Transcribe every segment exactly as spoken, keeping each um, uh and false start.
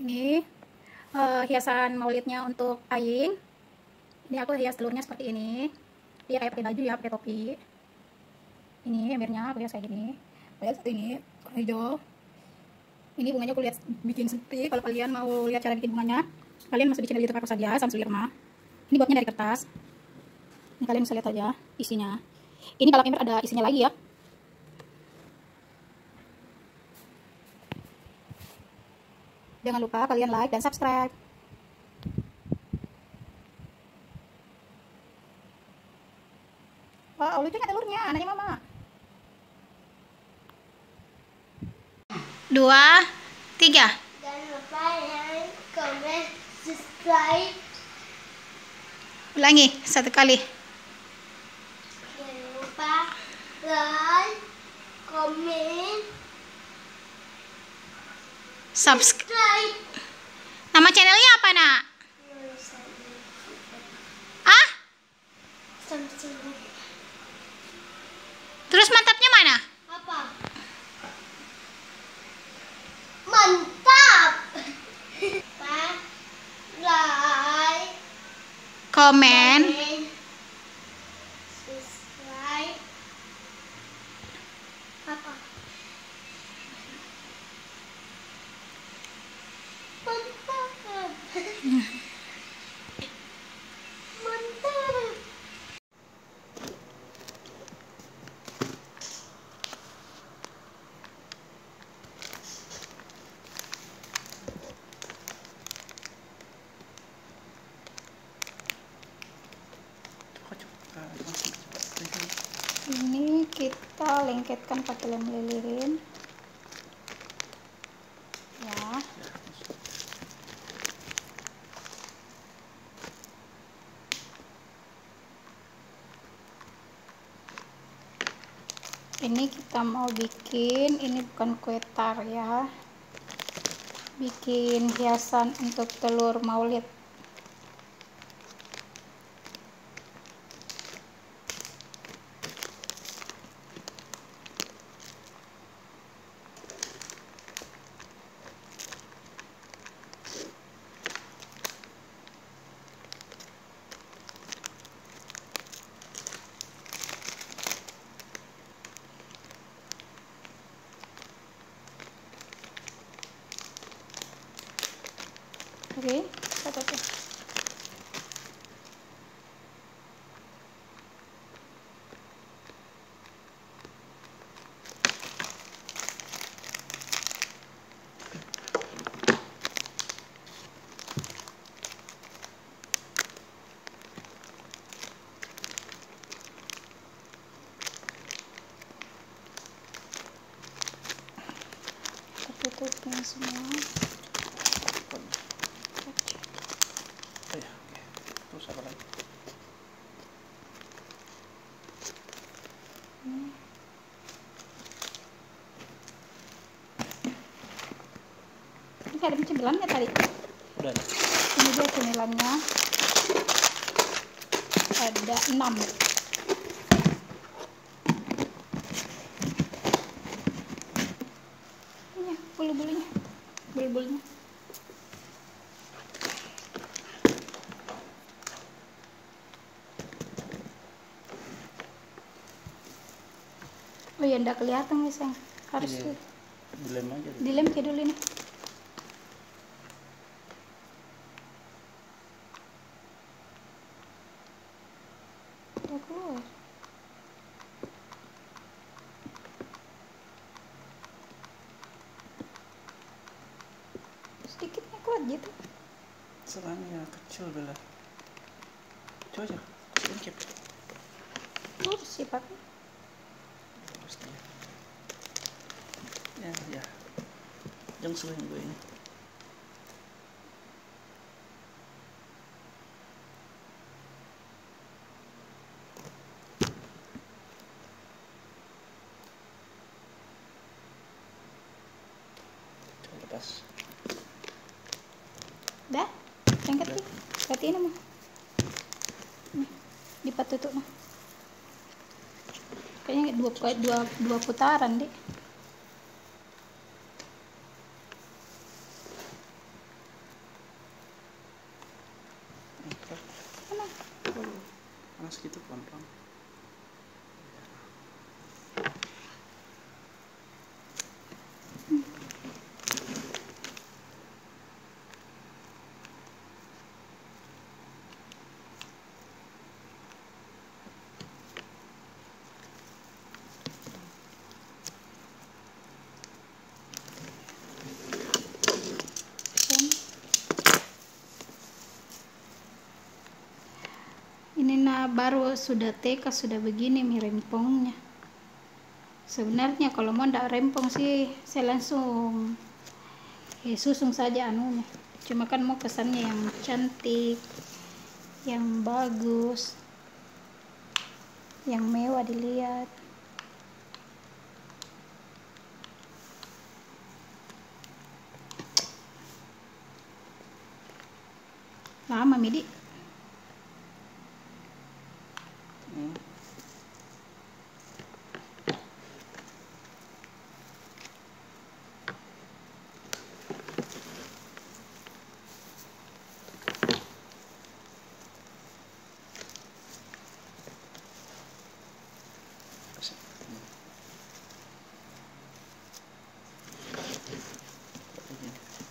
Ini uh, hiasan maulidnya untuk Ain. Ini aku hias telurnya seperti ini. Dia kayak pakai baju ya, pakai topi. Ini embernya aku hias kayak gini. Lihat satu ini warna hijau. Ini bunganya aku lihat bikin seperti. Kalau kalian mau lihat cara bikin bunganya, kalian masuk di channel YouTube aku saja, Samsul Irma. Ini buatnya dari kertas. Ini kalian bisa lihat aja isinya. Ini kalau ember ada isinya lagi ya. Jangan lupa kalian like dan subscribe. Wow, lucunya telurnya, anaknya mama. Dua, tiga. Jangan lupa like, comment, subscribe. Ulangi satu kali. Jangan lupa like, comment, Subscribe. subscribe. Nama channelnya apa, Nak? Ah? Terus mantapnya mana? Apa? Mantap. Like, Komen. comment, subscribe. Apa? Mantap. Mantap. Ini kita lengketkan pakai lem lilin. Ya. Ini kita mau bikin, ini bukan kue tar ya. Bikin hiasan untuk telur maulid. Oke, satu satu. Tutupnya semua. Terus apa lagi? Hmm. Ini ada cemilannya tadi. Udah. Ini dia cemilannya. Ada enam. Ini bulu-bulunya. Bulu-bulunya. Oh ya, enggak kelihatan guys, yang harus Iya. Dilem aja. dilem kayak dulu nih. Udah keluar. Sedikitnya kuat gitu. Serangnya kecil bela. Coba aja, kecilin kip. Lurus sih pakai. Pasti. Ya, ya. Jangan sulit gue ini. Coba lepas. Dah, yang ketiga, ketiga nama. Nih, dipatutuk nah. Kayaknya dua dua dua putaran deh. baru sudah teka sudah begini mi rempongnya. Sebenarnya kalau mau ndak rempong sih saya langsung eh, susung saja anunya. Cuma kan mau kesannya yang cantik, yang bagus, yang mewah dilihat. Lama Midi. Hmm. Asik. Hmm. Begini.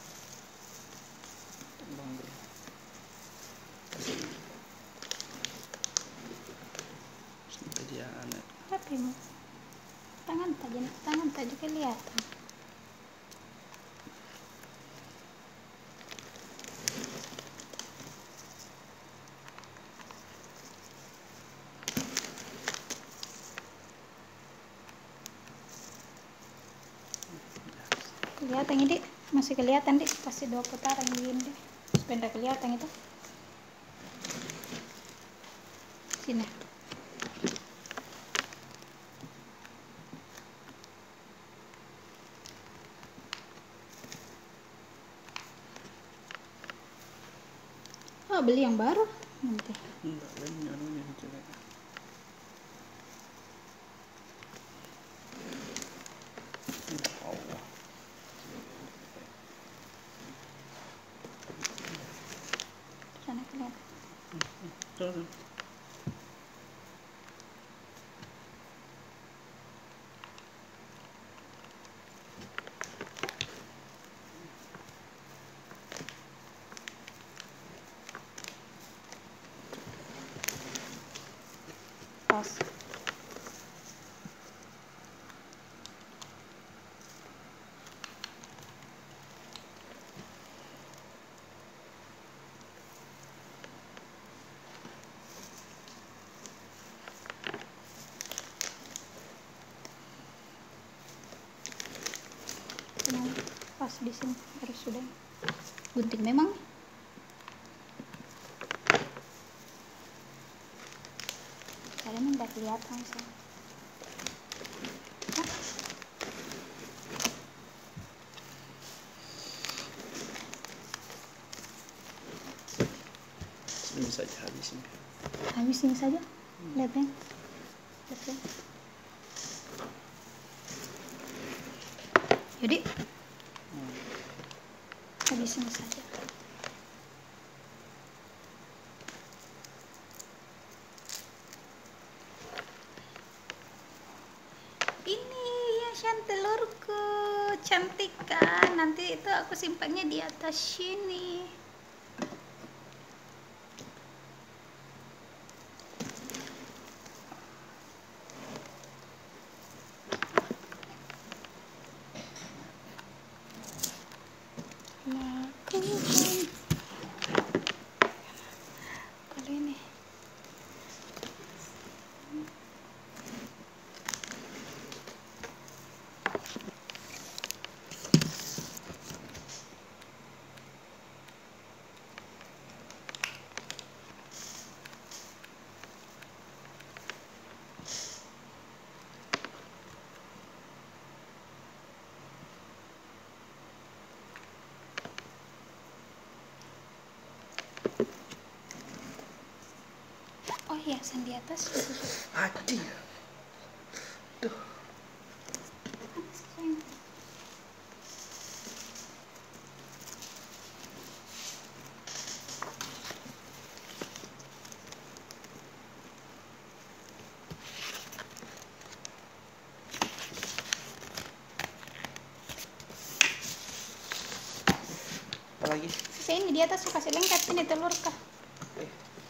Tembang dulu. Sampai dia aneh. Tapi mau tangan tadi, tangan tadi kelihatan. Kelihatan ini, masih kelihatan deh, pasti dua putaran gini deh, supaya nggak kelihatan itu. Sini. Oh, beli yang baru nanti. Enggak, lain anunya jelek. Ya Allah. Sana kelihatan. Tuh. Pas. Nah, pas di sini harus sudah gunting memang. Kalian nggak kelihatan sih. Hah? Ini saja habisin. Habis ini saja. Lihat ya. Lihat ya. Jadi Hmm. habis ini saja. Ini hiasan telurku, cantik kan? Nanti itu aku simpannya di atas sini. Lakukan kalau ini. Oh hiasan di atas. Hati. Tuh. Apa lagi? Sisa ini di atas kasih lengkap ini telur kah? Eh,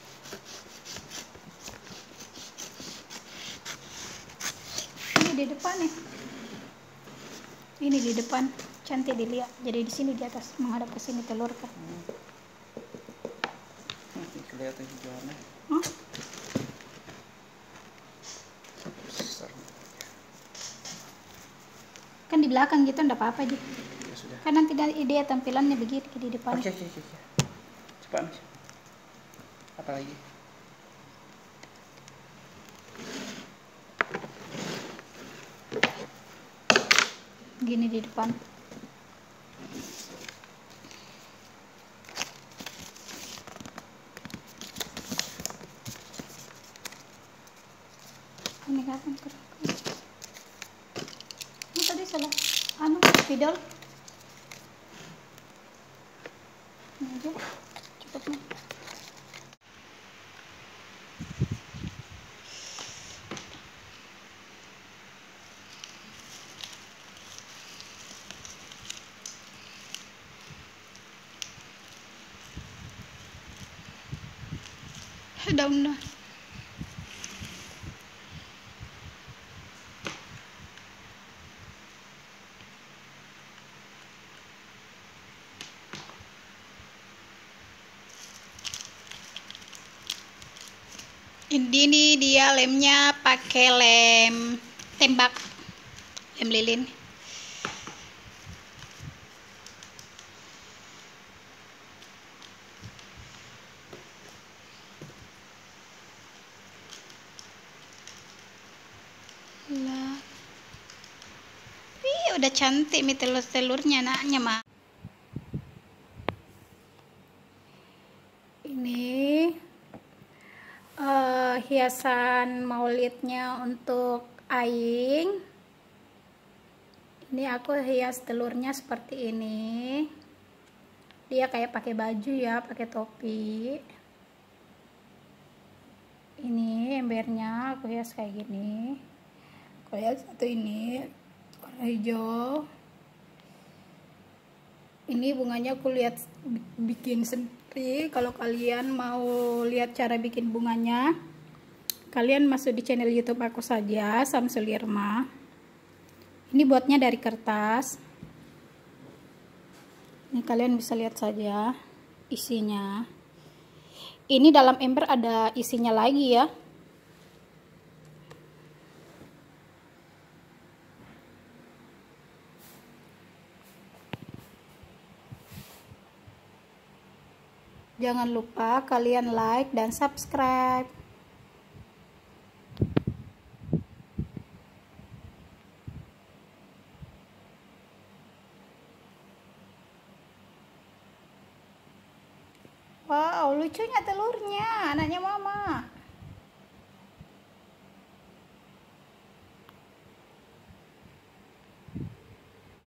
Ini di depan nih. Ini di depan cantik dilihat. Jadi di sini di atas menghadap ke sini telur kah? hmm. Hmm, kelihatan hijauannya. Hah? Kan di belakang gitu enggak apa-apa aja. Ya sudah. Kan nanti dari dia tampilannya begitu di depan. Oke, oke, oke, oke. Cepat, Mas. Apa lagi? Gini di depan. Ini kapan kurang? Ini tadi salah anu spidol. Ini aja cukup nih. Daun dah. Ini dia lemnya pakai lem tembak, lem lilin. Lah, wih udah cantik nih telur-telurnya anaknya mah. Ini uh, hiasan maulidnya untuk Aing. Ini aku hias telurnya seperti ini. Dia kayak pakai baju ya, pakai topi. Ini embernya aku hias kayak gini. Aku hias satu ini warna hijau. Ini bunganya aku lihat bikin sendiri. Kalau kalian mau lihat cara bikin bunganya, kalian masuk di channel YouTube aku saja, Samsul Irma. Ini buatnya dari kertas. Ini kalian bisa lihat saja isinya. Ini dalam ember ada isinya lagi ya. Jangan lupa kalian like dan subscribe. Wow, lucunya telurnya, anaknya mama.